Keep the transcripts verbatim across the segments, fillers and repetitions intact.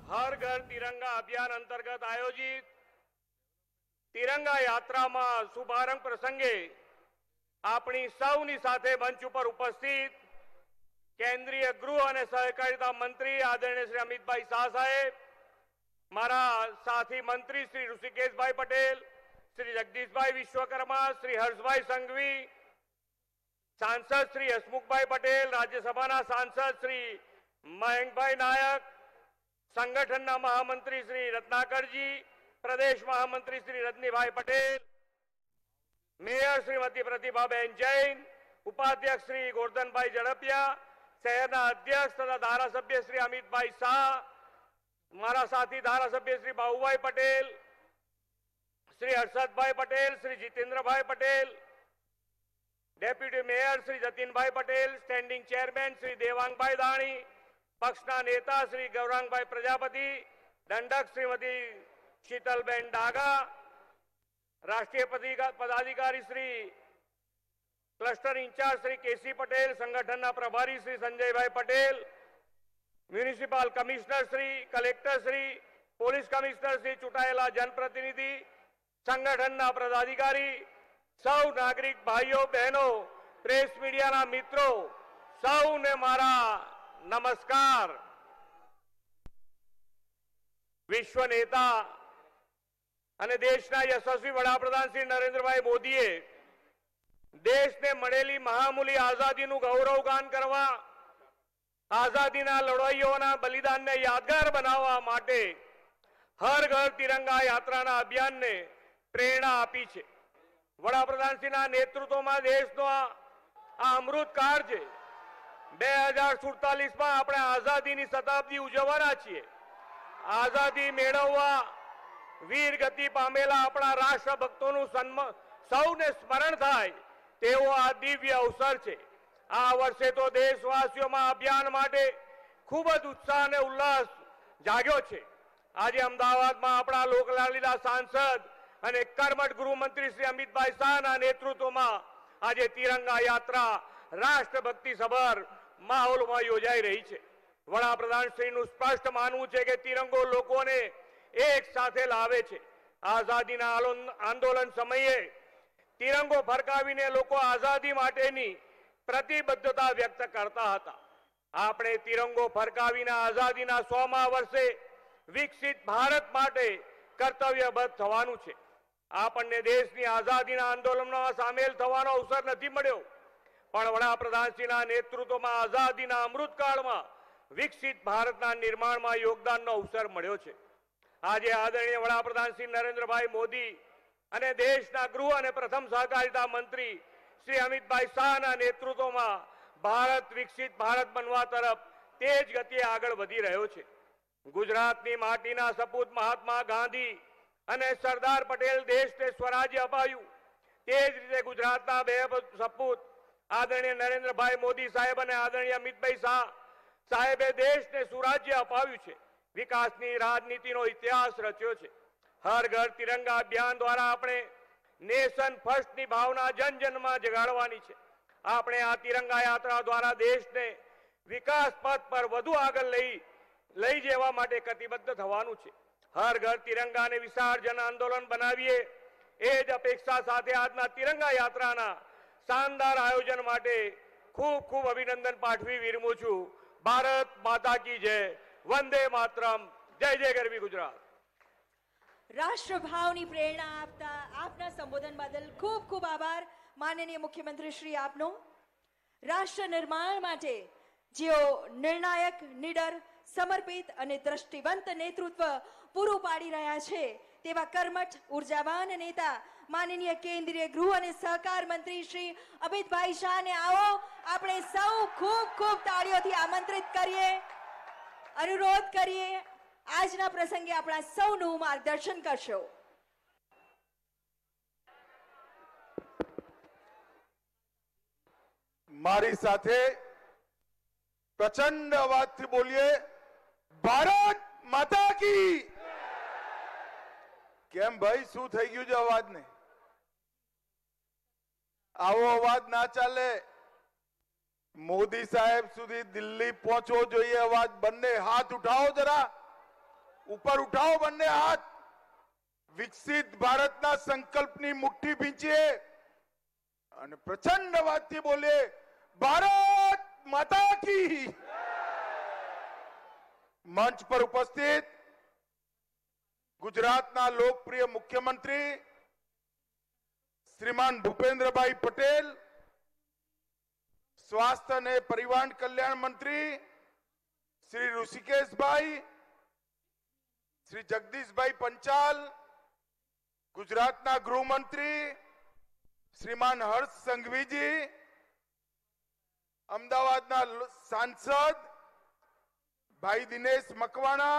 हर घर तिरंगा अभियान अंतर्गत आयोजित तिरंगा यात्रा में शुभारंभ प्रसंगे अपनी सौनी साथे मंच पर उपस्थित केंद्रीय गृह और सहकारिता मंत्री आदरणीय श्री अमित भाई शाह साहेब, मारा साथी मंत्री श्री ऋषिकेश भाई पटेल, श्री जगदीश भाई विश्वकर्मा, श्री हर्ष भाई संघवी, सांसद श्री हसमुख भाई पटेल, राज्यसभा सांसद श्री मयंक भाई नायक, संगठन महामंत्री श्री रत्नाकर जी, प्रदेश महामंत्री श्री रजनी भाई पटेल, मेयर श्रीमती प्रतिभाबेन जैन, उपाध्यक्ष श्री गोवर्धन भाई झड़पिया, शहरना अध्यक्ष तथा धारासभ्य श्री अमित भाई शाह, मारा साथी धारासभ्य श्री बाबूभाई पटेल, श्री हर्षद भाई Patel, Shri Jitendra bhai Patel, deputy mayor Shri Jatin bhai Patel, standing chairman Shri Devang bhai Dani, पक्षना नेता श्री गौरांग भाई प्रजापति, दंडक श्रीमती शीतलबेन डागा, राष्ट्रीय पदाधिकारी Shri cluster incharge Shri K C Patel, संगठन प्रभारी Shri Sanjay bhai Patel, municipal commissioner Shri, collector Shri, police commissioner Shri, चूंटायेला जनप्रतिनिधि, संगठन पदाधिकारी, सौ नागरिक भाईओ बहनों, प्रेस मीडिया ना मित्रों, सौ ने मारा नमस्कार। विश्व नेता અને દેશના યશસ્વી વડાપ્રધાન શ્રી નરેન્દ્રભાઈ મોદીએ દેશને મળેલી મહામૂલી આઝાદીનું ગૌરવગાન કરવા, આઝાદીના લડાઈઓના બલિદાનને યાદગાર બનાવવા માટે હર ઘર તિરંગા યાત્રાના અભિયાનને પ્રેરણા આપી છે। વડાપ્રધાનશ્રીના નેતૃત્વમાં દેશનો આ અમૃતકાળ છે। બે હજાર સુડતાલીસ માં આપણે આઝાદીની શતાબ્દી ઉજવવાના છીએ। આઝાદી મેળવવા वीर गति पामेला अपना राष्ट्रभक्तों सौने स्मरण थाय तेवो आ दिव्य अवसर छे। आ वर्षे तो देशवासीओं में अभियान माटे खूब ज उत्साह ने उल्लास जाग्यो छे। आज अमदावाद में अपना लोकलाडीला सांसद अने कर्मठ गृहमंत्री श्री अमित भाई शाहना नेतृत्व में आज तिरंगा यात्रा राष्ट्रभक्ति सभर माहौल में योजाई रही है। वडाप्रधान श्रीनु स्पष्ट मानवुं छे के तिरंगो लोकोने एक साथे लावे छे। आजादीना आंदोलन समये तिरंगो फरकावीने लोको आजादी माटेनी प्रतिबद्धता व्यक्त करता हता। आपणे तिरंगो फरकावीने आजादीना सौमा वर्षे विकसित भारत माटे कर्तव्यबद्ध थवानुं छे। आपणे देशनी आजादीना आंदोलनमां सामेल थवानो अवसर नथी मळ्यो, पण वडाप्रधानश्रीना नेतृत्वमां आजादीना अमृतकाळमां विकसित भारतना निर्माणमां योगदाननो अवसर मळ्यो छे। आज आदरणीय वडाप्रधान श्री नरेंद्र भाई मोदी अने देशना गृह अने प्रथम सहकारिता मंत्री श्री अमित भाई शाहना नेतृत्व में भारत विकसित भारत बनवा तरफ तेज गति आगळ वधी रह्यो छे। गुजरातनी माटीना सपूत महात्मा गांधी अने सरदार पटेल देशने स्वराज्य अपाव्युं, तेज रीते गुजरातना बे सपूत आदरणीय नरेंद्र भाई मोदी साहेब अने आदरणीय अमित भाई शाह साहेबे देशने सुराज्य अपाव्युं छे। विकासनी राजनीतिनो इतिहास रच्यो छे। हर घर तिरंगा अभियान द्वारा आपणे नेशन फर्स्ट नी भावना जन जन में जगाड़वानी छे। आपणे आ तिरंगा यात्रा द्वारा देश ने विकास पथ पर वधु आगळ लई लई जवा माटे कटिबद्ध थवानुं छे। हर घर तिरंगा ने विशाळ जन आंदोलन बनावीए ए ज अपेक्षा साथे आजना तिरंगा यात्राना शानदार आयोजन माटे खूब खूब अभिनंदन पाठवी विरमું છું। भारत माता की जय, वंदे मातरम, जय जय गरवी गुजरात। राष्ट्रभावनी प्रेरणा आपता आपना संबोधन बदल खूब खूब आभार माननीय मुख्यमंत्री श्री आपनो। राष्ट्र निर्माण माटे जेओ निर्णायक, निडर, समर्पित अने दृष्टिवंत नेतृत्व पूरुं पाड़ी रह्या छे तेवा कर्मठ ऊर्जावान नेता माननीय केंद्रीय गृह अने सहकार मंत्री श्री अमित भाई शाह ने आओ आपणे सौ खूब खूब ताळीओथी आमंत्रित करीए, अनुरोध करिए आजना प्रसंगे अपना सौनु मार्गदर्शन करशो। मारी साथे प्रचंड अवाजथी बोलिए, भारत माता की। केम भाई शू थई गयुं छे अवाज ने? आवो अवाज ना चाले। मोदी साहेब सुधी दिल्ही पहुंचवो जोईए अवाज। बंने हाथ उठाओ जरा। ઉપર ઉઠાવો બંને હાથ. વિકસિત ભારતના સંકલ્પની મુઠ્ઠી ભીંચીએ અને પ્રચંડ અવાજથી બોલીએ, ભારત માતા કી. મંચ પર ઉપસ્થિત ગુજરાતના લોકપ્રિય મુખ્યમંત્રી શ્રીમાન ભૂપેન્દ્રભાઈ પટેલ, સ્વાસ્થ્ય અને પરિવાર કલ્યાણ મંત્રી શ્રી ઋષિકેશભાઈ, શ્રી જગદીશભાઈ પંચાલ, ગુજરાતના ગૃહમંત્રી શ્રીમાન હર્ષ સંઘવીજી, અમદાવાદના સાંસદ ભાઈ દિનેશ મકવાણા,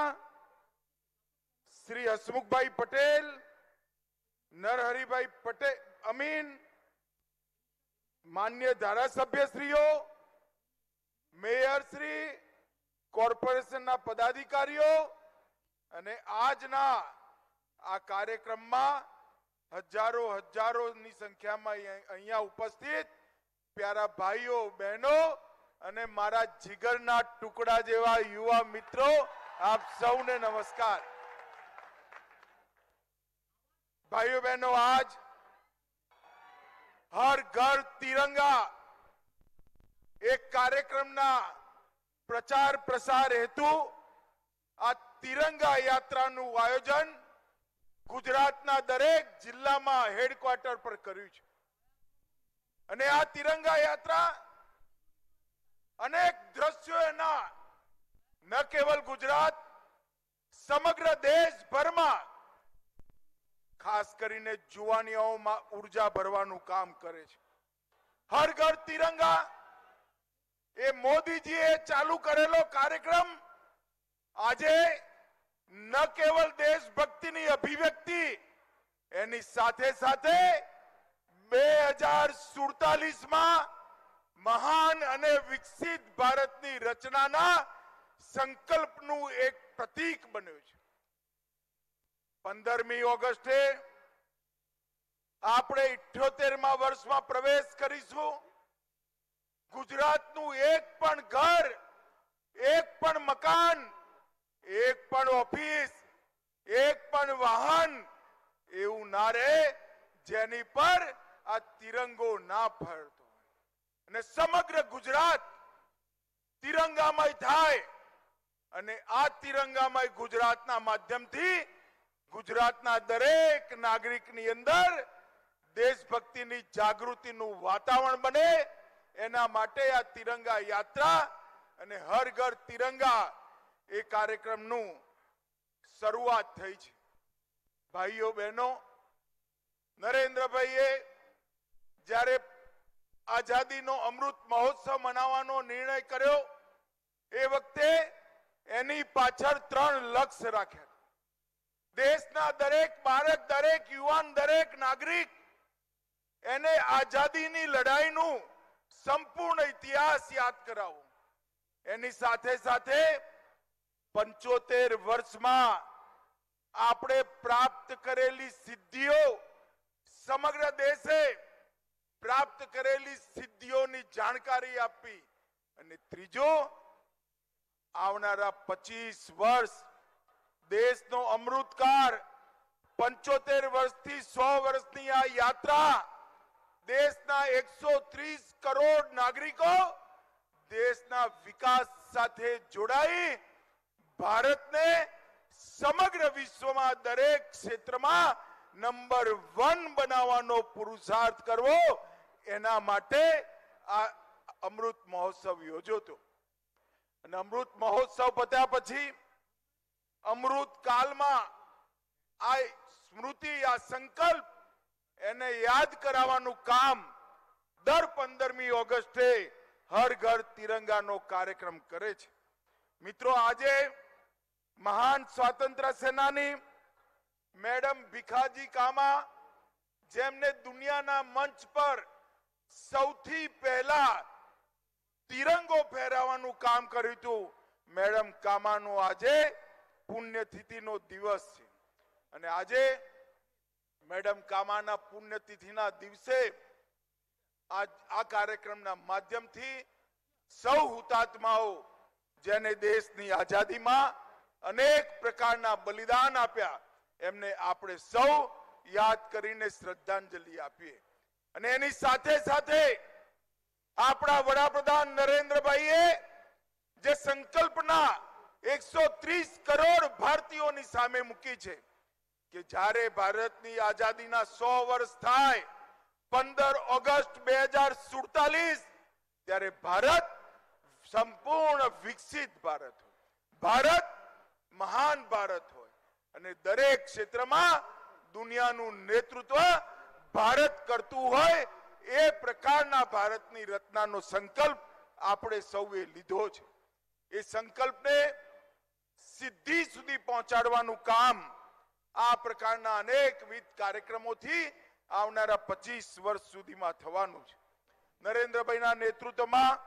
શ્રી હસમુખભાઈ પટેલ, નરહરિભાઈ પટેલ અમીન, માન્ય ધારાસભ્યશ્રીઓ, મેયરશ્રી, કોર્પોરેશનના પદાધિકારીઓ અને આજના આ કાર્યક્રમમાં હજારો હજારોની સંખ્યામાં અહીંયા ઉપસ્થિત પ્યારા ભાઈઓ બહેનો અને મારા જીગરના ટુકડા જેવા યુવા મિત્રો, આપ સૌને નમસ્કાર. ભાઈઓ બહેનો, આજ હર ઘર તિરંગા એક કાર્યક્રમના પ્રચાર પ્રસાર હેતુ આ તિરંગા યાત્રાનું આયોજન ગુજરાતના દરેક જિલ્લામાં હેડક્વાર્ટર પર કર્યું છે. અને આ તિરંગા યાત્રા અનેક દ્રશ્યો એના ન કેવલ ગુજરાત, સમગ્ર દેશભરમાં ખાસ કરીને જુવાનીઓમાં ઉર્જા ભરવાનું કામ કરે છે. હર ઘર તિરંગા એ મોદીજીએ ચાલુ કરેલો કાર્યક્રમ આજે ન કેવલ દેશભક્તિની અભિવ્યક્તિ, એની સાથે સાથે બે હજાર સુડતાલીસ માં મહાન અને વિકસિત ભારતની રચનાના સંકલ્પનું એક પ્રતીક બન્યું છે. પંદરમી ઓગસ્ટે આપણે ઇઠ્યોતેરમાં વર્ષમાં પ્રવેશ કરીશું. ગુજરાતનું એક પણ ઘર, એક પણ મકાન, એક પણ ઓફિસ, એક પણ વાહન એવું ના રહે જેની પર આ તિરંગો ના ફરતો હોય. અને સમગ્ર ગુજરાત તિરંગામય થાય અને આ તિરંગામય ગુજરાતના માધ્યમથી ગુજરાતના દરેક નાગરિકની અંદર દેશભક્તિની જાગૃતિનું વાતાવરણ બને, એના માટે આ તિરંગા યાત્રા અને હર ઘર તિરંગા એ કાર્યક્રમનું શરૂઆત થઈ છે. ભાઈઓ બહેનો, નરેન્દ્રભાઈએ જ્યારે આઝાદીનો અમૃત મહોત્સવ મનાવવાનો નિર્ણય કર્યો એ વખતે એની પાછળ ત્રણ લક્ષ્ય રાખ્યા. દેશના દરેક બાળક, દરેક યુવાન, દરેક નાગરિક એને આઝાદીની લડાઈનું સંપૂર્ણ ઇતિહાસ યાદ કરાવો. એની સાથે સાથે પંચોતેર વર્ષમાં આપણે પ્રાપ્ત કરેલી સિદ્ધિઓ, સમગ્ર દેશે પ્રાપ્ત કરેલી સિદ્ધિઓની જાણકારી આપી. અને ત્રીજો, આવનારા પચીસ વર્ષ દેશનો અમૃતકાળ, પંચોતેર વર્ષથી સો વર્ષની આ યાત્રા દેશના એકસો ત્રીસ કરોડ નાગરિકો દેશના વિકાસ સાથે જોડાઈ ભારતને સમગ્ર વિશ્વમાં દરેક ક્ષેત્રમાં નંબર વન બનાવવાનો પુરુષાર્થ કરવો, એના માટે આ અમૃત મહોત્સવ યોજ્યો હતો. અને અમૃત મહોત્સવ પત્યા પછી અમૃત કાલમાં આ સ્મૃતિ, આ સંકલ્પ એને યાદ કરાવવાનું કામ દર પંદરમી ઓગસ્ટે હર ઘર તિરંગાનો કાર્યક્રમ કરે છે. મિત્રો, આજે મહાન સ્વાતંત્ર્ય સેનાની મેડમ ભીખાજી કામા, જેમને દુનિયાના મંચ પર સૌથી પહેલા તિરંગો ફહેરાવવાનું કામ કર્યું હતું, મેડમ કામાનો આજે પુણ્યતિથિનો દિવસ છે. અને આજે મેડમ કામાના પુણ્યતિથિના દિવસે આ કાર્યક્રમના માધ્યમથી સૌ હુતાત્માઓ જેને દેશની આઝાદીમાં અનેક પ્રકારના બલિદાન આપ્યા, એમને આપણે સૌ યાદ કરીને શ્રદ્ધાંજલિ આપીએ. અને એની સાથે સાથે આપણા વડાપ્રધાન નરેન્દ્રભાઈએ જે સંકલ્પના એકસો ત્રીસ કરોડ ભારતીયોની સામે મૂકી છે કે જ્યારે ભારતની આઝાદીના સો વર્ષ થાય પંદર ઓગસ્ટ બે હજાર સુડતાલીસ ત્યારે ભારત સંપૂર્ણ વિકસિત ભારત હોય, ભારત મહાન ભારત હોય અને દરેક ક્ષેત્રમાં દુનિયાનું નેતૃત્વ ભારત કરતું હોય એ પ્રકારના ભારતની રચનાનો સંકલ્પ આપણે સૌએ લીધો છે. એ સંકલ્પને સિદ્ધિ સુધી પહોંચાડવાનું કામ આ પ્રકારના અનેકવિધ કાર્યક્રમોથી આવનારા પચીસ વર્ષ સુધીમાં થવાનું છે. નરેન્દ્રભાઈના નેતૃત્વમાં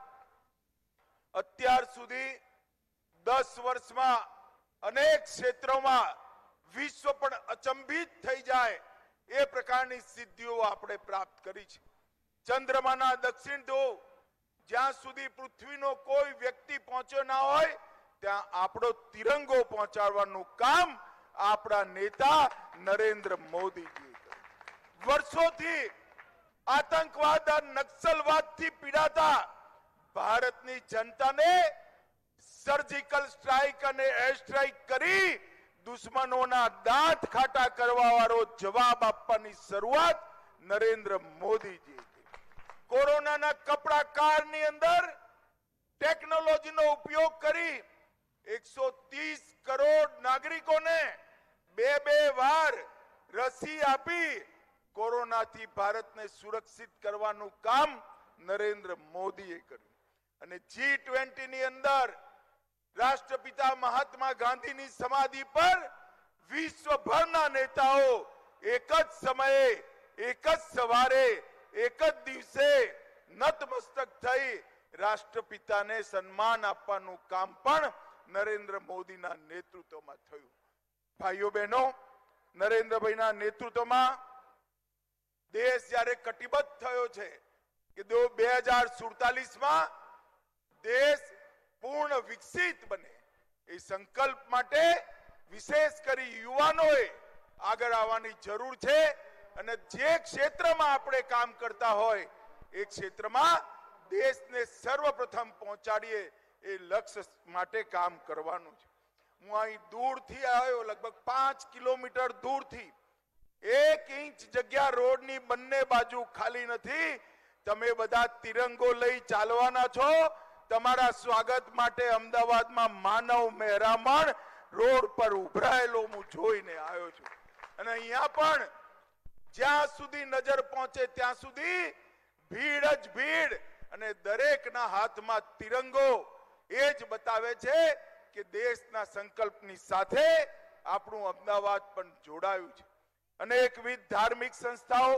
અત્યાર સુધી દસ વર્ષમાં અનેક ક્ષેત્રોમાં વિશ્વ પણ અચંબિત થઈ જાય એ પ્રકારની સિદ્ધિઓ આપણે પ્રાપ્ત કરી છે. ચંદ્રમાના દક્ષિણ ધ્રુવ જ્યાં સુધી પૃથ્વીનો કોઈ વ્યક્તિ પહોંચ્યો ના હોય ત્યાં આપણો તિરંગો પહોંચાડવાનું કામ આપણા નેતા નરેન્દ્ર મોદીજીએ કર્યું. વર્ષોથી આતંકવાદ અને નક્સલવાદથી પીડાતા ભારતની જનતાને સર્જિકલ સ્ટ્રાઇક અને એર સ્ટ્રાઇક કરી દુશ્મનોના દાંત ખાટા કરવા વાળો જવાબ આપવાની શરૂઆત નરેન્દ્ર મોદીજી. કોરોનાના કપડા કાળની અંદર ટેકનોલોજીનો ઉપયોગ કરી એકસો ત્રીસ કરોડ નાગરિકોને બે બે વાર રસી આપી કોરોનાથી ભારતને સુરક્ષિત કરવાનું કામ નરેન્દ્ર મોદીએ કર્યું. અને જી ટ્વેન્ટી ની અંદર રાષ્ટ્રપિતા મહાત્મા ગાંધીની સમાધિ પર વિશ્વભરના નેતાઓ એક જ સમયે એક જ સવારે એક જ દિવસે નતમસ્તક થઈ રાષ્ટ્રપિતાને સન્માન આપવાનું કામ પણ નરેન્દ્ર મોદીના નેતૃત્વમાં થયું. ભાઈઓ બહેનો, નરેન્દ્રભાઈના નેતૃત્વમાં દેશ જ્યારે કટિબદ્ધ થયો છે કે બે હજાર સુડતાલીસ માં દેશ પૂર્ણ વિકસિત બને એ સંકલ્પ માટે વિશેષ કરી યુવાનોએ આગળ આવવાની જરૂર છે. અને જે ક્ષેત્રમાં આપણે કામ કરતા હોય એ ક્ષેત્રમાં દેશને સર્વપ્રથમ પહોંચાડીએ એ લક્ષ્ય માટે કામ કરવાનું છે. હું અહીં દૂરથી આવ્યો, લગભગ પાંચ કિલોમીટર દૂરથી. એક ઇંચ જગ્યા રોડની બંને બાજુ ખાલી નથી. તમે બધા તિરંગો લઈ ચાલવાના છો. તમારા સ્વાગત માટે અમદાવાદમાં માનવ મહેરામણ રોડ પર ઉભરાયેલો હું જોઈને આવ્યો છું. અને અહીંયા પણ જ્યાં સુધી નજર પહોંચે ત્યાં સુધી ભીડ જ ભીડ અને દરેકના હાથમાં તિરંગો એ જ બતાવે છે કે દેશના સંકલ્પની સાથે આપણું અમદાવાદ પણ જોડાયું છે. અનેકવિધ ધાર્મિક સંસ્થાઓ,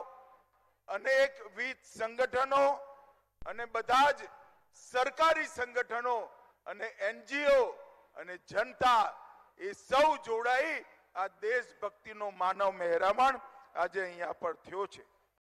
અનેકવિધ સંગઠનો અને બધા જ સરકારી સંગઠનો અને એનજીઓ અને જનતા એ સૌ જોડાઈ આ દેશભક્તિનો માનવ મહેરામણ આજે અહીંયા પર થયો છે.